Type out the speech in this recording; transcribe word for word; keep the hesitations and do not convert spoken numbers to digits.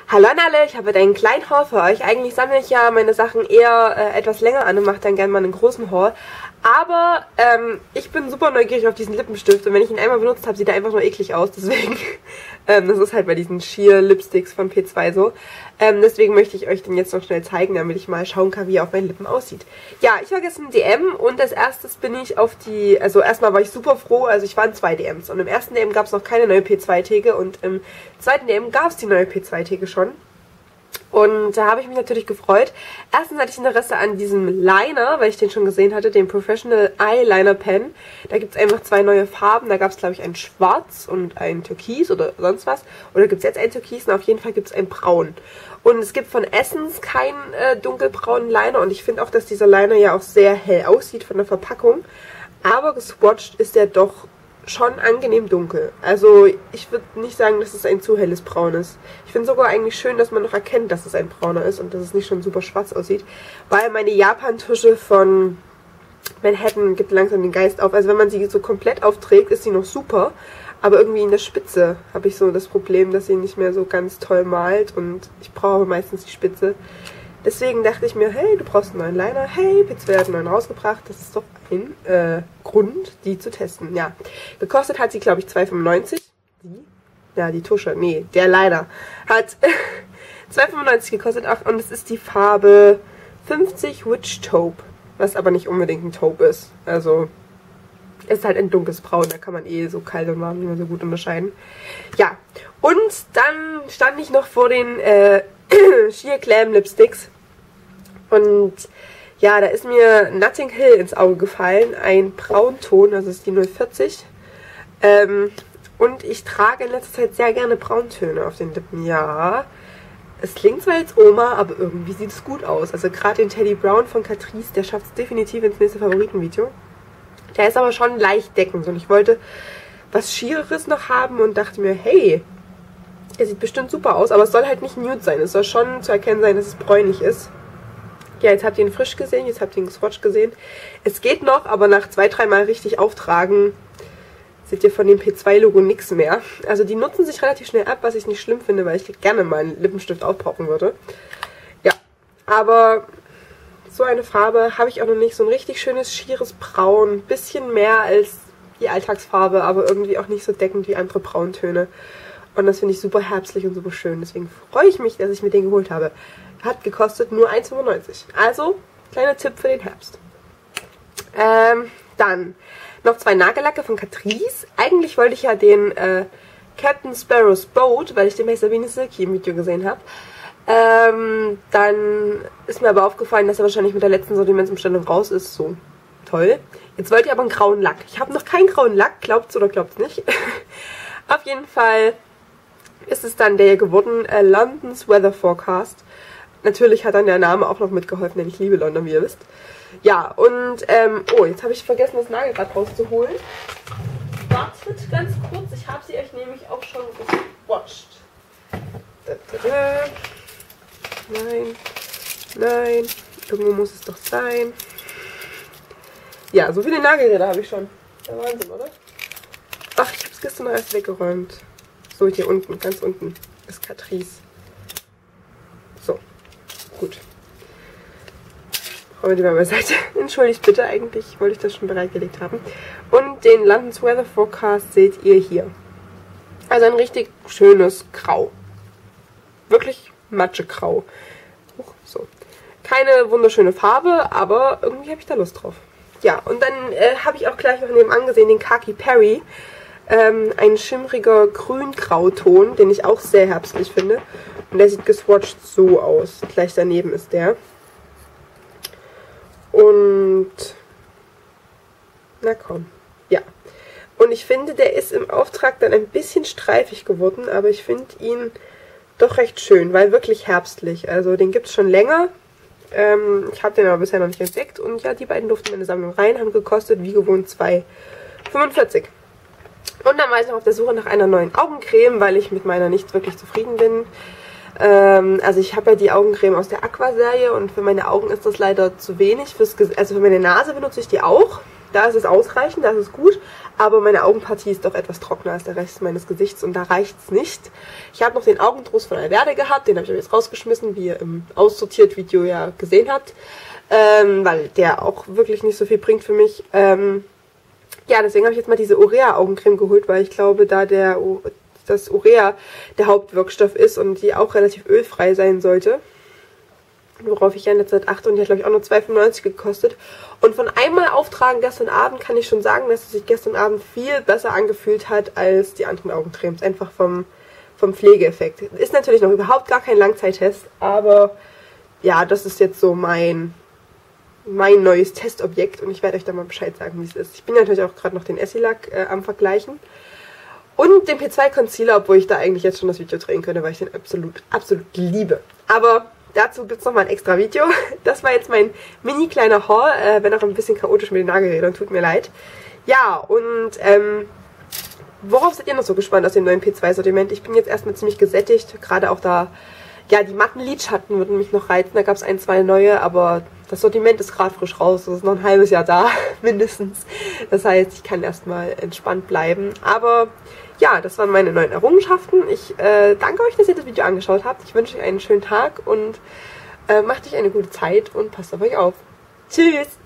Hallo an alle, ich habe heute einen kleinen Haul für euch. Eigentlich sammle ich ja meine Sachen eher äh, etwas länger an und mache dann gerne mal einen großen Haul. Aber ähm, ich bin super neugierig auf diesen Lippenstift und wenn ich ihn einmal benutzt habe, sieht er einfach nur eklig aus. Deswegen, ähm, das ist halt bei diesen Sheer Lipsticks von P zwei so. Ähm, deswegen möchte ich euch den jetzt noch schnell zeigen, damit ich mal schauen kann, wie er auf meinen Lippen aussieht. Ja, ich war gestern im D M und als erstes bin ich auf die, also erstmal war ich super froh, also ich war in zwei D Ms. Und im ersten D M gab es noch keine neue P zwei Theke und im zweiten D M gab es die neue P zwei Theke schon. Und da habe ich mich natürlich gefreut. Erstens hatte ich Interesse an diesem Liner, weil ich den schon gesehen hatte, den Professional Eyeliner Pen. Da gibt es einfach zwei neue Farben. Da gab es, glaube ich, ein Schwarz und ein Türkis oder sonst was. Oder gibt es jetzt ein Türkis und auf jeden Fall gibt es ein Braun. Und es gibt von Essence keinen äh, dunkelbraunen Liner. Und ich finde auch, dass dieser Liner ja auch sehr hell aussieht von der Verpackung. Aber geswatcht ist der doch schon angenehm dunkel. Also ich würde nicht sagen, dass es ein zu helles Braun ist. Ich finde sogar eigentlich schön, dass man noch erkennt, dass es ein brauner ist und dass es nicht schon super schwarz aussieht. Weil meine Japan-Tusche von Manhattan gibt langsam den Geist auf. Also wenn man sie so komplett aufträgt, ist sie noch super. Aber irgendwie in der Spitze habe ich so das Problem, dass sie nicht mehr so ganz toll malt. Und ich brauche aber meistens die Spitze. Deswegen dachte ich mir, hey, du brauchst einen neuen Liner. Hey, P zwei hat einen neuen rausgebracht. Das ist doch ein äh, Grund, die zu testen. Ja, gekostet hat sie, glaube ich, zwei fünfundneunzig. Die? Ja, die Tusche. Nee, der Liner hat zwei fünfundneunzig gekostet. Und es ist die Farbe fünfzig Witch Taupe. Was aber nicht unbedingt ein Taupe ist. Also, ist halt ein dunkles Braun. Da kann man eh so kalt und warm nicht mehr so gut unterscheiden. Ja, und dann stand ich noch vor den äh, Sheer Glam Lipsticks. Und ja, da ist mir Notting Hill ins Auge gefallen. Ein Braunton, also ist die null vierzig. Ähm, und ich trage in letzter Zeit sehr gerne Brauntöne auf den Lippen. Ja, es klingt zwar als Oma, aber irgendwie sieht es gut aus. Also gerade den Teddy Brown von Catrice, der schafft es definitiv ins nächste Favoritenvideo. Der ist aber schon leicht deckend und ich wollte was Schiereres noch haben und dachte mir, hey, der sieht bestimmt super aus, aber es soll halt nicht nude sein. Es soll schon zu erkennen sein, dass es bräunlich ist. Ja, jetzt habt ihr ihn frisch gesehen, jetzt habt ihr ihn geswatcht gesehen. Es geht noch, aber nach zwei, dreimal richtig auftragen seht ihr von dem P zwei Logo nichts mehr. Also die nutzen sich relativ schnell ab, was ich nicht schlimm finde, weil ich gerne meinen Lippenstift aufbrauchen würde. Ja, aber so eine Farbe habe ich auch noch nicht. So ein richtig schönes, schieres Braun. Bisschen mehr als die Alltagsfarbe, aber irgendwie auch nicht so deckend wie andere Brauntöne. Und das finde ich super herbstlich und super schön. Deswegen freue ich mich, dass ich mir den geholt habe. Hat gekostet nur eins fünfundneunzig. Also, kleiner Tipp für den Herbst. Ähm, dann noch zwei Nagellacke von Catrice. Eigentlich wollte ich ja den äh, Captain Sparrow's Boat, weil ich den bei Sabine Silky im Video gesehen habe. Ähm, dann ist mir aber aufgefallen, dass er wahrscheinlich mit der letzten Sortimentsumstellung raus ist. So, toll. Jetzt wollte ich aber einen grauen Lack. Ich habe noch keinen grauen Lack. Glaubt's oder glaubt's nicht. Auf jeden Fall ist es dann der geworden, äh, London's Weather Forecast. Natürlich hat dann der Name auch noch mitgeholfen, denn ich liebe London, wie ihr wisst. Ja, und, ähm, oh, jetzt habe ich vergessen, das Nagelrad rauszuholen. Wartet ganz kurz, ich habe sie euch nämlich auch schon geswatcht. Da, da, da. Nein, nein, irgendwo muss es doch sein. Ja, so viele Nagelräder habe ich schon. Der Wahnsinn, oder? Ach, ich habe es gestern noch erst weggeräumt. So, hier unten, ganz unten ist Catrice. So, gut. Räumen wir die mal beiseite. Entschuldigt bitte, eigentlich wollte ich das schon bereitgelegt haben. Und den London's Weather Forecast seht ihr hier. Also ein richtig schönes Grau. Wirklich matschegrau. So. Keine wunderschöne Farbe, aber irgendwie habe ich da Lust drauf. Ja, und dann äh, habe ich auch gleich noch nebenan gesehen den Khaki Perry. Ähm, ein schimmriger Grün-Grauton, den ich auch sehr herbstlich finde. Und der sieht geswatcht so aus. Gleich daneben ist der. Und na komm, ja. Und ich finde, der ist im Auftrag dann ein bisschen streifig geworden, aber ich finde ihn doch recht schön, weil wirklich herbstlich. Also den gibt es schon länger. Ähm, ich habe den aber bisher noch nicht entdeckt. Und ja, die beiden durften in meine Sammlung rein, haben gekostet, wie gewohnt, zwei fünfundvierzig. Und dann war ich noch auf der Suche nach einer neuen Augencreme, weil ich mit meiner nicht wirklich zufrieden bin. Ähm, also ich habe ja die Augencreme aus der Aqua-Serie und für meine Augen ist das leider zu wenig. Fürs Ges also für meine Nase benutze ich die auch. Da ist es ausreichend, da ist es gut, aber meine Augenpartie ist doch etwas trockener als der Rest meines Gesichts und da reicht es nicht. Ich habe noch den Augendruss von Alverde gehabt, den habe ich aber jetzt rausgeschmissen, wie ihr im Aussortiert-Video ja gesehen habt, ähm, weil der auch wirklich nicht so viel bringt für mich. Ähm, ja, deswegen habe ich jetzt mal diese Urea-Augencreme geholt, weil ich glaube, da der das Urea der Hauptwirkstoff ist und die auch relativ ölfrei sein sollte. Worauf ich ja in der Zeit achte und die hat, glaube ich, auch nur zwei fünfundneunzig gekostet. Und von einmal auftragen gestern Abend kann ich schon sagen, dass es sich gestern Abend viel besser angefühlt hat als die anderen Augencremes. Einfach vom, vom Pflegeeffekt. Ist natürlich noch überhaupt gar kein Langzeittest, aber ja, das ist jetzt so mein, mein neues Testobjekt und ich werde euch da mal Bescheid sagen, wie es ist. Ich bin natürlich auch gerade noch den Essilak äh, am Vergleichen. Und den P zwei Concealer, obwohl ich da eigentlich jetzt schon das Video drehen könnte, weil ich den absolut, absolut liebe. Aber dazu gibt es nochmal ein extra Video. Das war jetzt mein mini kleiner Haul, äh, wenn auch ein bisschen chaotisch mit den Nagelrädern, tut mir leid. Ja, und ähm, worauf seid ihr noch so gespannt aus dem neuen P zwei Sortiment? Ich bin jetzt erstmal ziemlich gesättigt, gerade auch da, ja, die matten Lidschatten würden mich noch reizen. Da gab es ein, zwei neue, aber das Sortiment ist gerade frisch raus. Das ist noch ein halbes Jahr da, mindestens. Das heißt, ich kann erstmal entspannt bleiben. Aber ja, das waren meine neuen Errungenschaften. Ich äh, danke euch, dass ihr das Video angeschaut habt. Ich wünsche euch einen schönen Tag und äh, macht euch eine gute Zeit und passt auf euch auf. Tschüss!